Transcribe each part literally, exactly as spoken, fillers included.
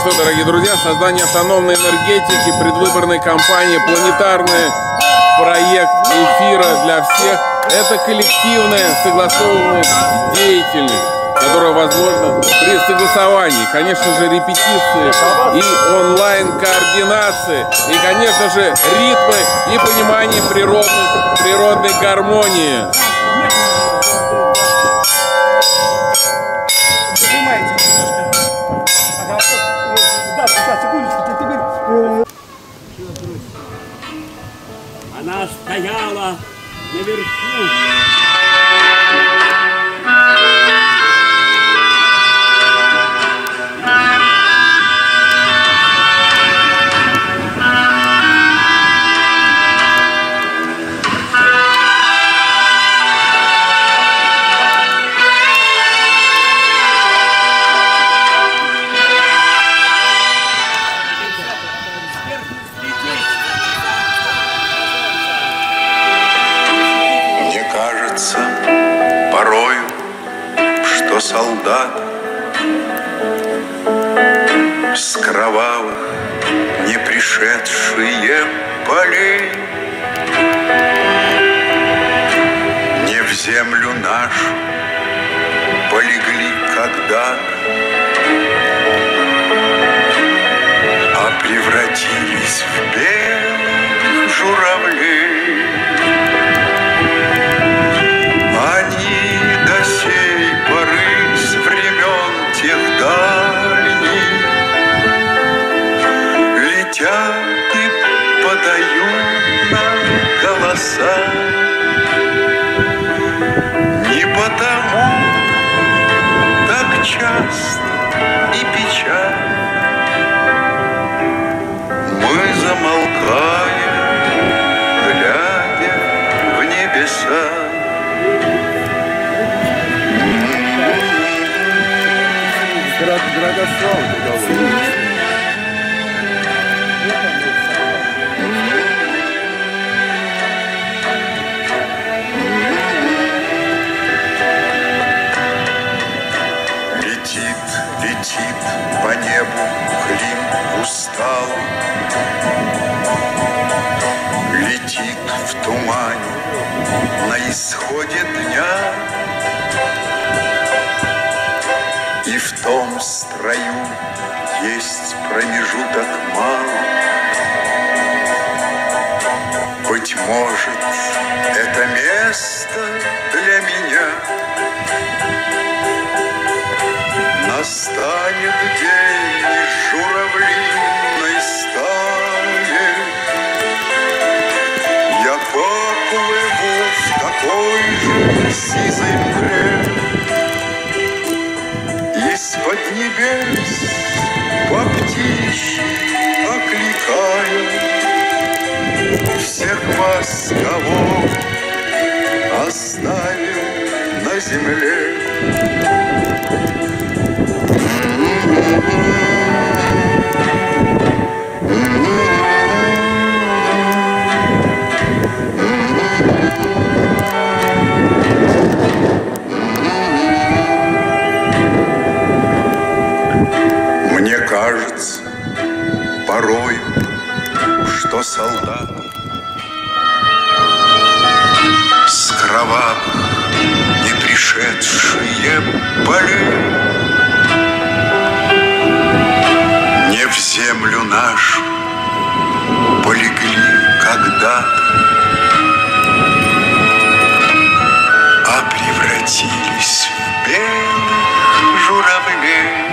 Приветствую, дорогие друзья! Создание автономной энергетики, предвыборной кампании, планетарный проект эфира для всех. Это коллективная, согласованная деятельность, которая возможна при согласовании, конечно же, репетиции и онлайн-координации, и, конечно же, ритмы и понимание природной, природной гармонии. Она стояла наверху. Порою, что солдат с кровавых не пришедшие полей не в землю нашу полегли когда-то, а превратились в белых журавлей. Они до сей поры с времен тех дальних летят и подают нам голоса. Не потому так часто и печально мы замолкаем, глядя в небеса. Летит, летит по небу Клим усталый, летит в тумане на исходе дня. И в том строю есть промежуток малый. Быть может, это место для меня. Настанет день из журавлиной стаи. Я поплыву в такой же сизой мгле. Из-под небес по птичьи окликаю всех вас, кого оставил на земле. Мне кажется порой, что солдат с кровавых не пришедшие полей не в землю нашу полегли когда-то, а превратились в белых журавлей.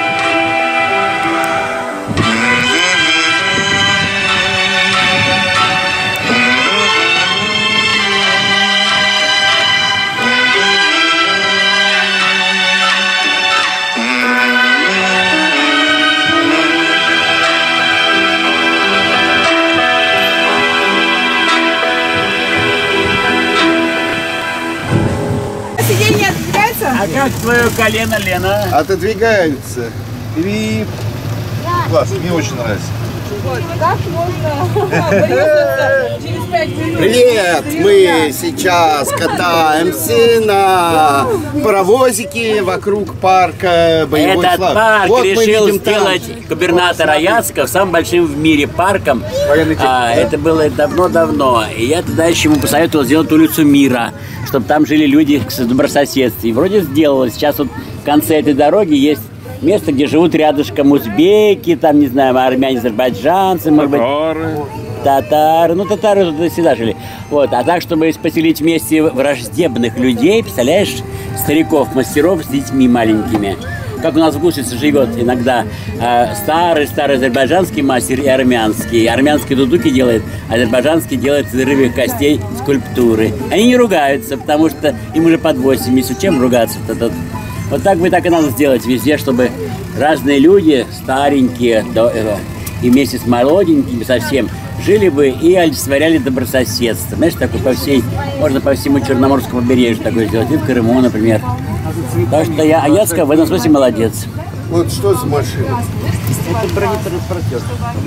Сиденье отодвигается? А как твое колено, Лена? Отодвигается. И класс, мне очень нравится. Как можно врезаться через пять минут? Привет! Мы сейчас катаемся на паровозике вокруг парка боевой Этот славы. парк Вот мы решил видим там. сделать губернатор Аяцков самым большим в мире парком. А, это было давно-давно. И я тогда еще ему посоветовал сделать улицу Мира, чтобы там жили люди с добрососедством. И вроде сделалось. Сейчас вот в конце этой дороги есть место, где живут рядышком узбеки, там, не знаю, армяне, азербайджанцы, может быть, татары. Ну, татары тут всегда жили. Вот. А так, чтобы поселить вместе враждебных людей, представляешь, стариков, мастеров с детьми маленькими. Как у нас в Гусице живет иногда старый-старый э, азербайджанский мастер и армянский. Армянский дудуки делает, азербайджанский делает из рыбьих костей скульптуры. Они не ругаются, потому что им уже под восемьдесят. Чем ругаться-то тут? Вот так бы так и надо сделать везде, чтобы разные люди, старенькие до, э, и вместе с молоденькими совсем, жили бы и олицетворяли добрососедство. Знаешь, такой по всей, можно по всему Черноморскому побережью такое сделать, и в Крыму, например. Так что я Аяцков в этом смысле молодец. Вот что за машина? Это бронетранспортер.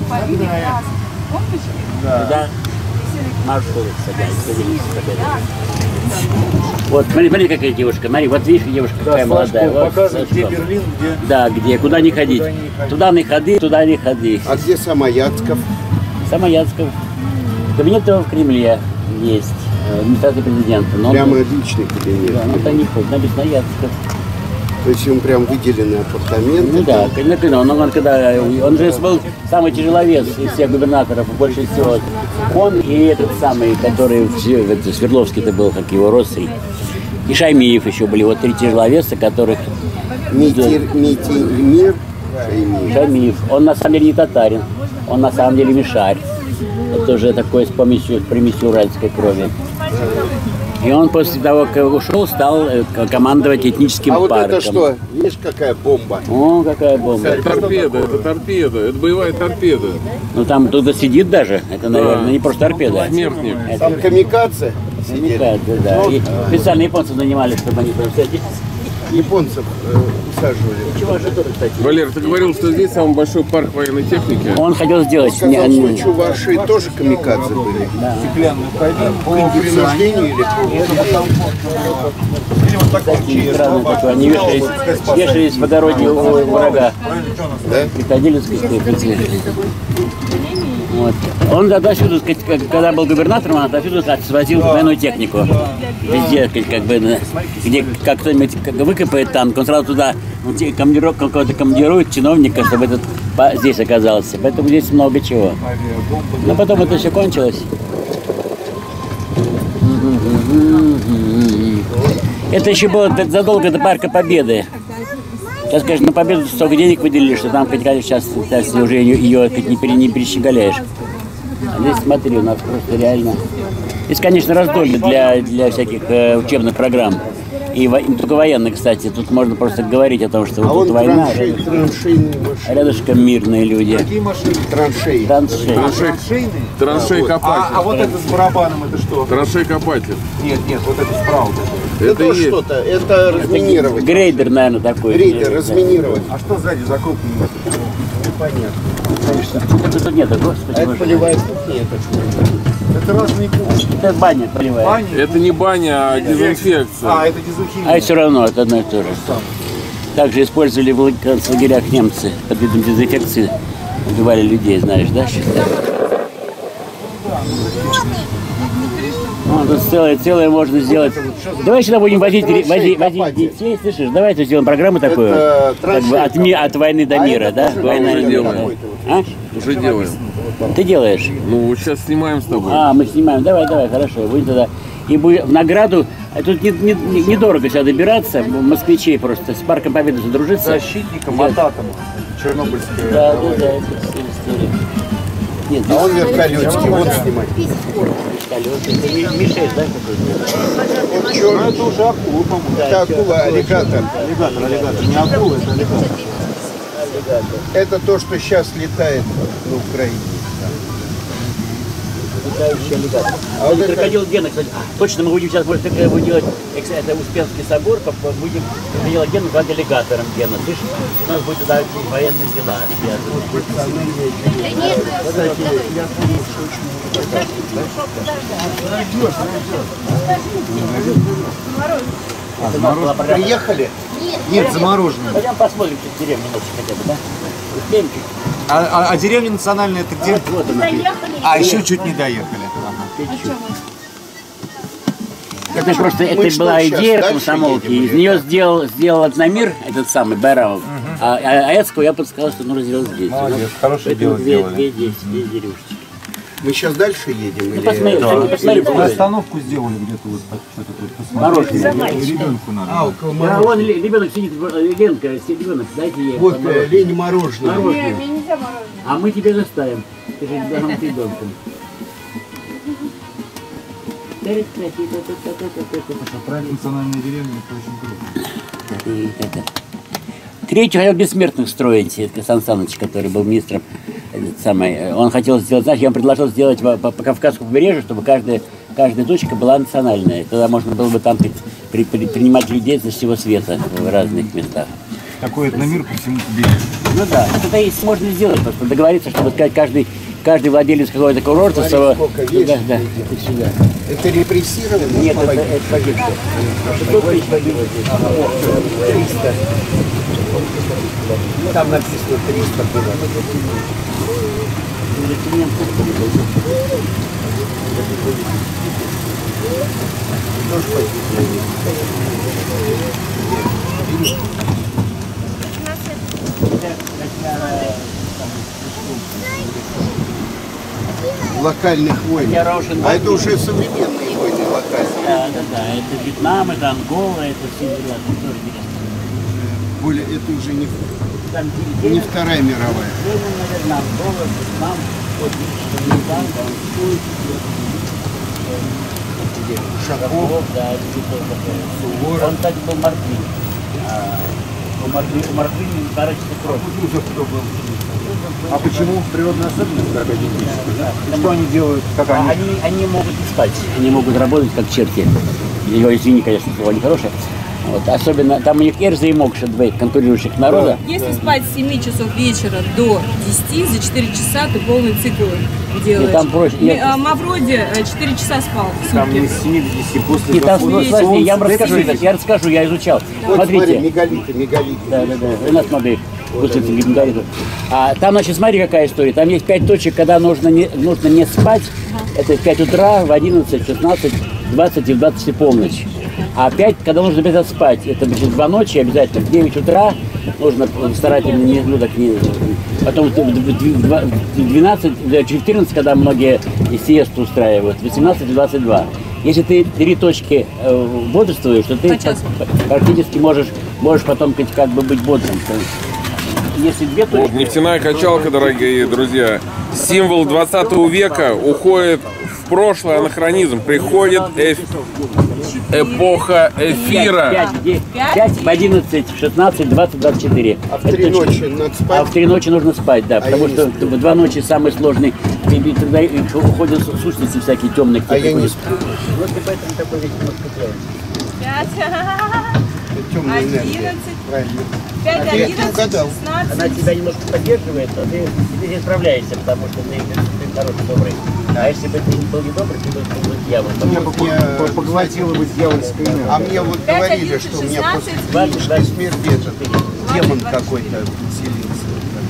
Да. Да. Маршрут садились. Вот, смотри, смотри, какая девушка. Смотри, вот видишь, девушка да, какая молодая. Вот, показывает, где Берлин, где... Да, где, куда не ходить. Куда не ходить. Туда не ходи, туда не ходи. А где сам Аяцков? Сам Аяцков. Кабинет его в Кремле есть. Администрация президента. Но Прямо он... личный кабинет. Да, но это не ходит, написано Аяцков. То есть ему прям выделены апартаменты? Ну да, конечно, он, он, когда, он же был самый тяжеловес из всех губернаторов, больше всего. Он и этот самый, который в Свердловске-то был, как его родственник. И Шаймиев еще были, вот три тяжеловеса, которых... Митир, Митир, Мир, Шаймиев. Шаймиев. Он на самом деле не татарин, он на самом деле мишарь. Это уже такой с помесью, с примесью уральской крови. И он после того, как ушел, стал командовать этническим а вот парком. это что? Видишь, какая бомба? О, какая бомба. Это торпеда, это торпеда, это боевая торпеда. Ну там кто-то сидит даже, это, наверное, Да. не просто торпеда. Смертник. Там камикадзе? Камикадзе, да. И специально японцы нанимали, чтобы они там сидели. Японцев э, усаживали. Чего же тоже, кстати? Валер, ты говорил, что здесь самый большой парк военной техники? Он хотел сделать... Сказал, не- что чуваши тоже камикадзе были. Стеклянную кабину. По принуждению или по... Или вот такой Такие странные такие. Они вешались, вешались в огороде у врага. Да? И ходили с костей. Вот. Он отовсюду, сказать, как- когда был губернатором, он отовсюду свозил военную технику. Везде, сказать, как бы, на- где как кто-нибудь как выкопает танк, он сразу туда ну, те- командиров- какого-то командирует чиновника, чтобы этот по- здесь оказался. Поэтому здесь много чего. Но потом это все кончилось. Это еще было задолго до Парка Победы. Сейчас, конечно, на Победу столько денег выделили, что там хоть сейчас, сейчас уже ее, ее хоть не, пере, не перещеголяешь. А здесь, смотри, у нас просто реально... Здесь, конечно, раздолье для, для всяких э, учебных программ. И, во, и не только военных, кстати. Тут можно просто говорить о том, что А вот вон тут война, траншей, рядышком, траншейные машины. рядышком мирные люди. Какие машины? Траншеи. Траншеи. Траншейные? Траншей А, а копатель. вот это с барабаном, это что? Траншей копатель. Нет, нет, вот это справа. Это, Это и есть. что-то, это разминировать. Грейдер, наверное, такой. Грейдер, разминировать. А что сзади закрупнено? Непонятно. Это тут нет, господи, А это боже. полевая кухня, это что? Это разные кухни. Это баня полевая. Бани. Это не баня, а дезинфекция. А, это дезинфекция. А все равно, это одно и то же. Также использовали в лагерях немцы под видом дезинфекции. Убивали людей, знаешь, да? Ну, тут целое, целое можно сделать. Давай сюда будем возить, возить, возить детей, слышишь? Давайте сделаем программу такую, Это как бы от, ми- от войны до А мира, это да? тоже Война и уже мир. делаем. А? Уже делаем. Ты делаешь? Ну, вот сейчас снимаем с тобой. А, мы снимаем. Давай, давай, хорошо. Будем тогда. И будет в награду. А тут недорого не, не, недорого сюда добираться, москвичей просто с Парком Победы задружиться. Защитником от атома. Чернобыльская. Да, да, да, это все история. Нет, А он вертолетики, вот снимать. это Мишель, да, какой-то? Вот чё? Ну, это уже акула, по-моему. Это акула, аллигатор. Аллигатор, аллигатор. Не акула, это аллигатор. Это то, что сейчас летает на Украине. летающий аллигатор. А вот крокодил Гена, кстати, точно мы будем сейчас будет, будем делать, это Успенский собор, будем делать Гену под аллигатором Гена. Слышишь, у нас будет туда военные дела А, приехали? Нет, замороженные. Пойдем посмотрим, что в деревне ночью хотя бы, да? Успеем чуть? А, а, а деревня национальная это где? Вот, вот она. А, еще чуть не доехали. Ага. Это просто это что, была сейчас идея дальше комсомолки. едем Из или нее как? сделал, сделал Одномир, этот самый Байрамов. А, а Эцкого я подсказал, что нужно сделать здесь. Молодец, хорошее Поэтому дело две, сделали. две, две, две деревушечки. Мы сейчас дальше едем? Ну, или... посмотри, Да. посмотри, посмотри, Мы посмотри. остановку сделали где-то вот так, что-то тут Мороженое. посмотреть. Ребенку надо. А, около Да, мороженого. вон Ле- ребенок сидит, э, Ленка, си- ребенок, дайте ей. Вот помороженое. э, Лене мороженое. Мороженое. Не, мне нельзя мороженое. А мы тебе заставим. Ты же ребенок с ребенком. Проект национальной деревни это очень круто. Третий хотел бессмертных строить, это Сан Саныч, который был министром. Этот самый, он хотел сделать, знаешь, я ему предложил сделать по, по, по Кавказскому побережью, чтобы каждая, каждая точка была национальная. Тогда можно было бы там при, при, при, принимать людей со всего света в разных местах. Такой этномир по всему побережью. Ну да, это и можно сделать, просто договориться, чтобы сказать, каждый, каждый владелец какого-то курорта... Смотри, своего- сколько есть. Да, да, это сюда. Это репрессированные? Нет, это, это погибшие. Тут есть погибшие. триста. Там написано триста было. Локальных войн. Я Рошин А это уже современные войны локальные. Да, да, да. Это Вьетнам, это Ангола, это все дела. Тут тоже интересно. Более, это уже не, Там не Ленин, Вторая мировая. наверное, Ангола, Вьетнам, вот видишь, Вьетнам, Ганцуй, Шахов. да, это тоже такое. Суворов. Он, кстати, был Мордвин. А, у Мордвина, у Мордвина старочный кровь. А почему природная особенность крокодилья? Что они делают? Как А они? Они, они могут и спать, они могут работать как черти. Ее, извини, конечно, слово нехорошее. Вот, особенно, там у них Эрза и Мокша, два конкурирующих народа. Если спать с семи часов вечера до десяти, за четыре часа ты полный цикл делаешь. И там проще. Ми- Я- а, Мавроди э, четыре часа спал в Там не сутки. с семидесяти после И там, ну, захода смотрите, я вам солнца. расскажу, ребят, я расскажу, я изучал. Вот смотри, Смотрите. мегалиты, мегалиты. Да, да, да. У нас смотри, гусеницы гигангаритов. А там, значит, смотри, какая история. Там есть пять точек, когда нужно не, нужно не спать. Это в пять утра, в одиннадцать, шестнадцать, двадцать и в двадцать и полночь. А пять, когда нужно обязательно спать. Это, значит, два ночи обязательно. В девять утра нужно старательно, не, ну так не... Потом в двенадцать, в четырнадцать, когда многие сиесту устраивают, восемнадцать и двадцать два. Если ты три точки э, бодрствуешь, то ты По часу. практически можешь, можешь потом как, как бы быть бодрым. Если две точки... Вот нефтяная качалка, дорогие друзья, символ двадцатого века уходит в прошлый анахронизм. Приходит эф- эпоха эфира. пять, в одиннадцать, шестнадцать, двадцать, двадцать четыре. А в три ночи надо спать? А в три ночи нужно спать, да, потому я не что сплю. в два ночи самый сложный, и, и тогда и уходят сущности всякие темные. А я не сплю. Вот и поэтому такой весь немножко делаем. Пять, Темная энергия. одиннадцать, Правильно. пять, А я не одиннадцать, угадал. Она шестнадцать. тебя немножко поддерживает, а ты, ты не справляешься, потому что ты, ты хороший, добрый. А если бы ты был не добрый, ты бы был дьявол. Меня Вот бы я- по- поглотила бы дьявольская энергия. А мне вот Пять, говорили, одиннадцать, что у меня после шестнадцать. клинической смерти этот демон двадцать, какой-то вселился.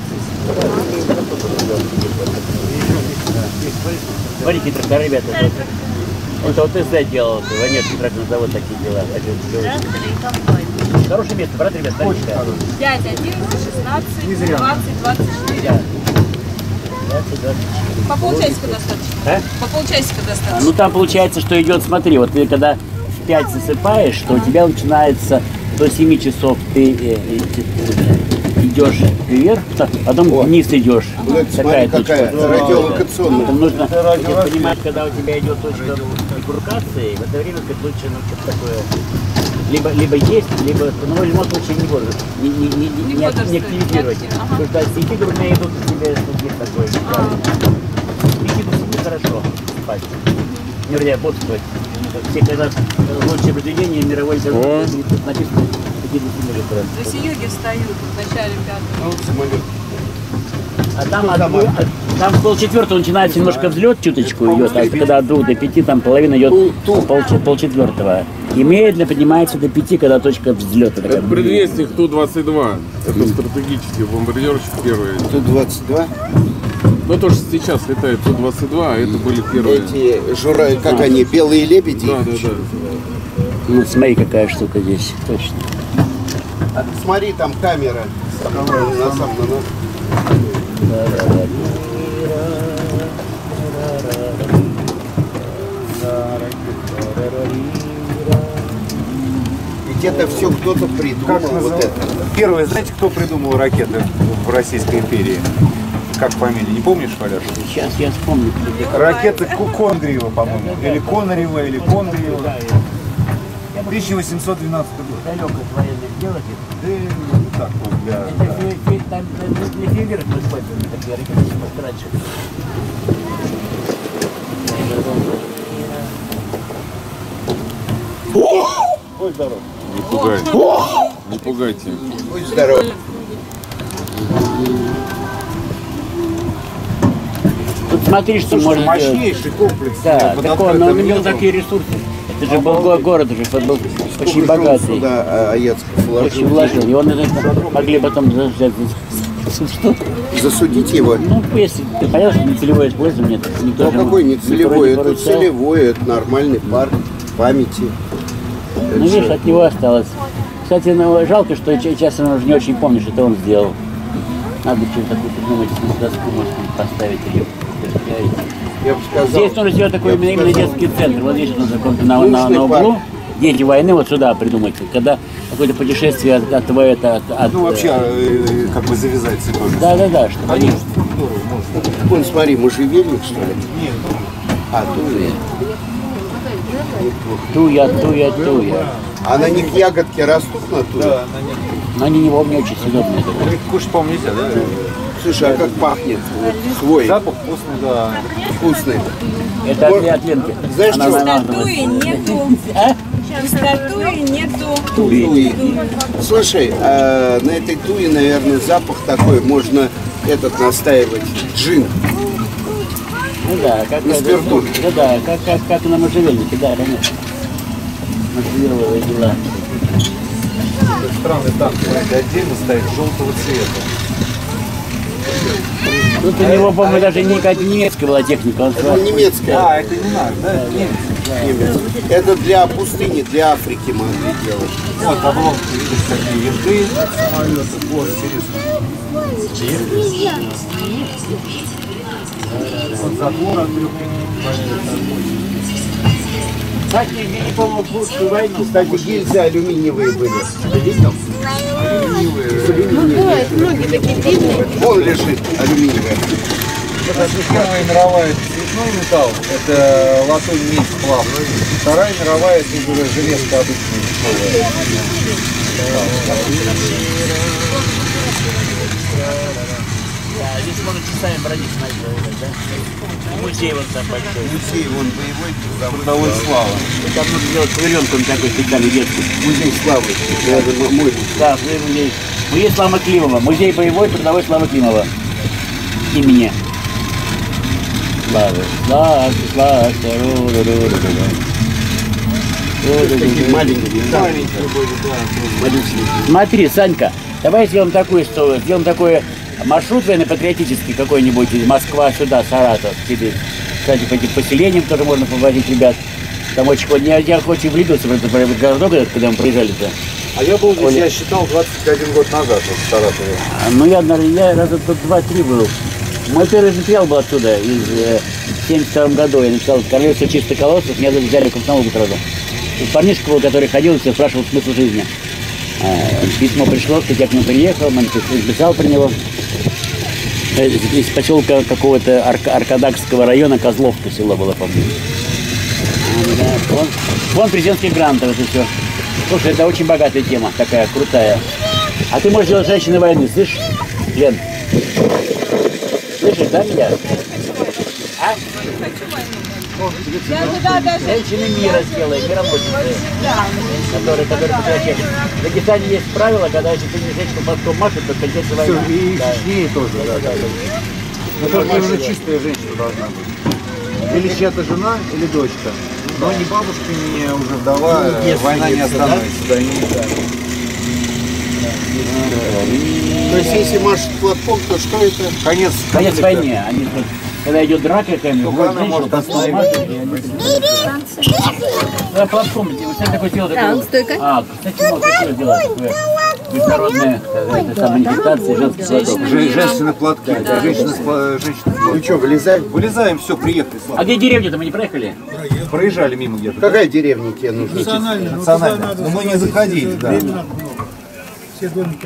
Смотрите, трактора, ребята, это, это вот ТЗ делал, Ванежский тракторный завод, такие дела. Хорошее место, брат, ребят, смотрите. пять, одиннадцать, шестнадцать, двадцать, двадцать четыре. двадцать, двадцать четыре. По полчасика достаточно. А? По полчасика А, достаточно. ну там получается, что идет, смотри, вот ты когда в пять засыпаешь, то у тебя начинается до семи часов ты э, э, идешь вверх, потом О. вниз идешь. Ну, это смотри, какая радиолокационная. Там нужно понимать, когда у тебя идет точка бифуркации, в это время ты лучше ну, что-то такое либо, либо есть, либо, ну, в любом случае не бодрствовать, не, не, не, не, Не не, ак- не бодрствовать, активизировать. не активно, Потому что стихи у меня идут к тебе, тут есть такое. Стихи до семи хорошо. попасть. Вернее, бодствовать. Все когда лучшие произведения мировой литературы написаны какие-то символы. За Сиёги встают в начале пятого. А там, от, от, там с полчетвертого начинается немножко взлет, чуточку идет, а когда от двух до пяти, там половина идет пол, полчетвертого. И медленно поднимается до пяти, когда точка взлета. Это предвестник Ту двадцать два. Это стратегический бомбардировщик первый. Ту двадцать два? Ну то, что сейчас летает Ту двадцать два, а это были первые. Эти жура, как а. они, белые лебеди? Да, да, да. Ну смотри, какая штука здесь, точно. А смотри, там камера. На самом деле. Ведь это все кто-то придумал. Как вот это. Первое, знаете, кто придумал ракеты в Российской империи? Как фамилия? Не помнишь, Валяш? Сейчас я вспомню. Ракеты Кондрьева, по-моему. Или Конорева, или Кондрьева. тысяча восемьсот двенадцатый год. Далеко от военных делать. Да, так вот для... Это для фейерверок мы используем, такие ракеты раньше. Будь здоров. Не пугайте. Не пугайте. Будь здоров. Тут смотри, что Слушай, можно мощнейший делать. комплекс. Да, под так он, но у открытым него небом. такие ресурсы. Это же был го- город уже, был очень богатый. Сюда Аяцков Очень вложил. вложил. И он это могли потом за- за- что? Засудить его? Ну, если ты понятно, что не целевое использование, это никто Ну же какой не никто целевой? не Это поручал. целевой, это нормальный парк памяти. Ну, видишь, от него осталось. Кстати, ну, жалко, что я честно уже не очень помню, что это он сделал. Надо что-то такое придумать, доску, может, поставить ее. Я бы сказал, Здесь нужно сделать такой я бы именно сказал, детский центр. Вот здесь он закон на, на, на Научный углу. парк. Дети войны вот сюда придумать. Когда какое-то путешествие от, от, от, от, от Ну, вообще, э, как бы завязать цветок. Да, да, да, чтобы они. Вон, смотри, можжевельник, что ли? Нет, А, туя. Туя, туя, туя. А на них ягодки растут на туя? да, на них. Но они не, не очень съедобные. Их кушать, по-моему, нельзя, да? Слушай, а как пахнет? Вот, хвой. Запах вкусный, да. Вкусный. Это от, от Ленки. Знаешь, Она- что? она- она- Статуи нету. А? Статуи нету. Туи. Слушай, а на этой туе, наверное, запах такой, можно этот настаивать, джин. Ну да, как На спирту. Да, да, как, как, как на можжевельнике, да, конечно. Можжевеловые дела. Странный танк, смотрите, отдельно стоит желтого цвета. Тут у него, по-моему, даже не какая-то немецкая была техника. Он Это немецкая. А, это не наш, да? Нет. Немец. Это для пустыни, для Африки могли делать. Вот обломки, видишь, такие винты, самолеты, вот, интересно. Вот затвор от трех. Кстати, я не помню, в лучшую войну. Кстати, гильзы алюминиевые были. Ты видел? Алюминиевые. Многие такие длинные. Вон лежит алюминиевая. Это Первая мировая это цветной металл, это латунь, медь, сплав. Вторая мировая это уже железка обычная дешевая. Да, здесь можно часами бродить, смотреть, да? Музей вот там большой. Музей, вон боевой трудовой. Трудовой славы. Там нужно сделать павильон такой специальный детский. Музей славы. Это мой. Да, музей. Музей Славы Климова. Музей боевой трудовой Славы Климова. Имени. Славы. Славы, славы, Маленький. Маленький такой, да. Смотри, Санька, давай сделаем такую историю. Сделаем такой маршрут военно-патриотический какой-нибудь из Москвы сюда, Саратов. Теперь, кстати, по этим поселениям тоже можно повозить ребят. Там очень, я, я очень влюбился в этот, в этот городок, этот, когда мы приезжали-то. А я был здесь, я считал, двадцать один год назад вот, в Саратове. А, Ну, я, наверное, я раза тут два-три был. Мой первый материал был оттуда, из э, семьдесят втором году. Я написал «Королевство чистых колоссов», меня взяли в комсомол сразу. Тут парнишка был, который ходил и все спрашивал смысл жизни. А, письмо пришло, я к нему приехал, написал про него. Э, Из поселка какого-то Арк- Аркадакского района, Козловка село было, по-моему. А, да, вон, вон президентский грант, вот и все. Слушай, это очень богатая тема, такая крутая. А ты можешь делать «Женщины войны», слышишь, Лен? Слышишь, да, меня? А? Женщины мира сделали, миромощницы, которые, которые превращают. В Дагестане есть правило, когда если ты не женщину платком машет, то кончается война. И Да. с ней тоже, да, да. Но только именно чистая женщина должна быть. Или чья-то жена, или дочка. Но ни бабушка, ни уже вдова, война не остановится. Да, не То есть, если машет платком, то что это? Конец, Конец войне. Они, тут, когда идет драка какая-нибудь, Только вот она женщина может платком остановить. машет, и они... Да, платком, вот это такое дело. Так, стойка. А, кстати, можно такое делать. такое Международная это, самая манифестация женских платков. Женщины платки, да, женщины с пла- женщины с Ну платком. что, вылезаем? Вылезаем, все, приехали. А Слава. где деревня-то мы не проехали? Проезжали мимо где-то. Какая деревня тебе нужна? Национально. Но мы не заходили, да. Все домики.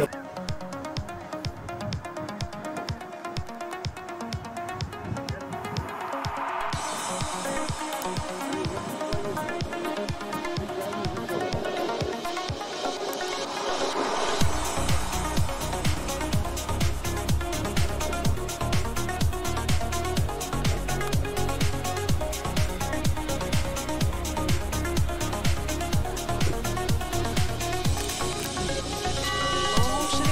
Ocean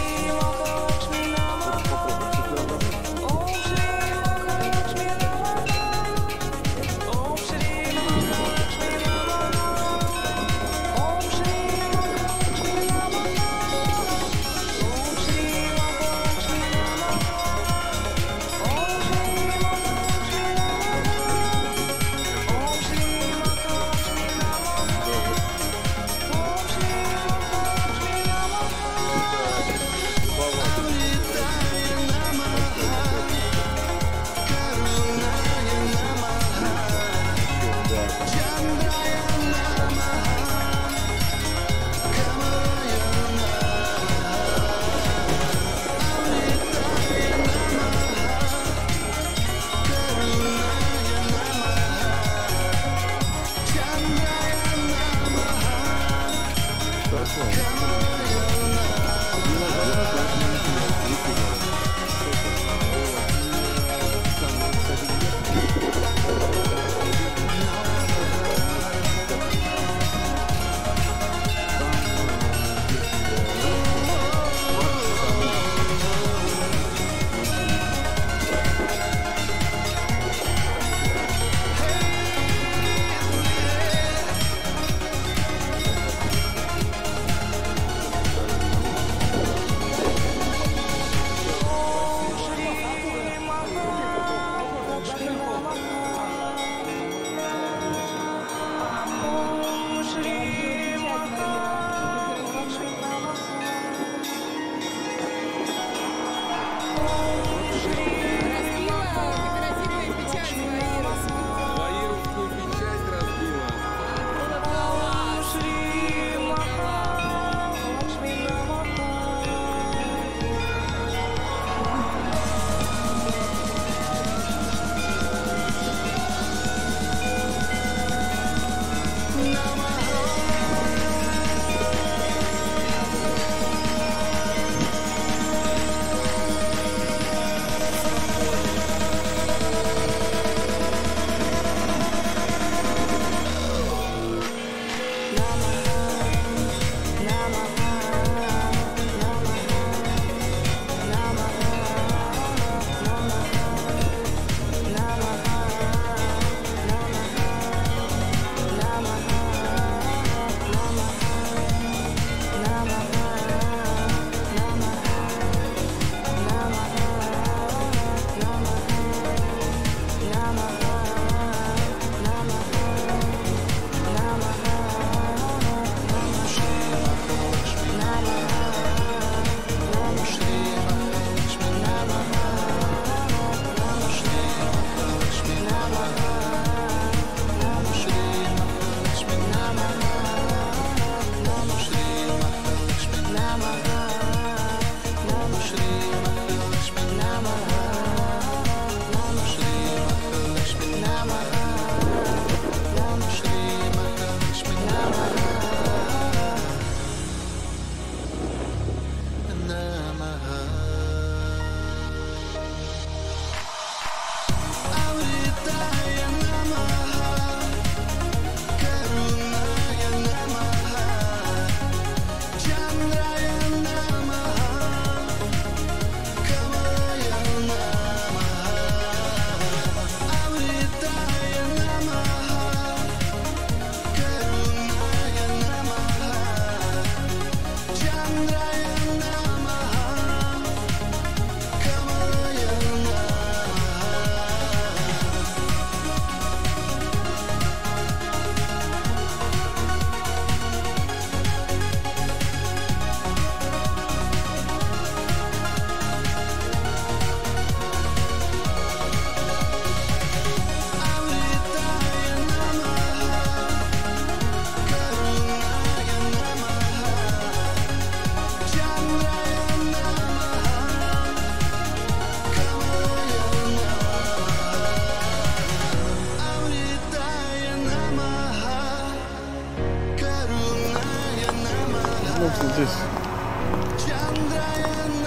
Вот здесь.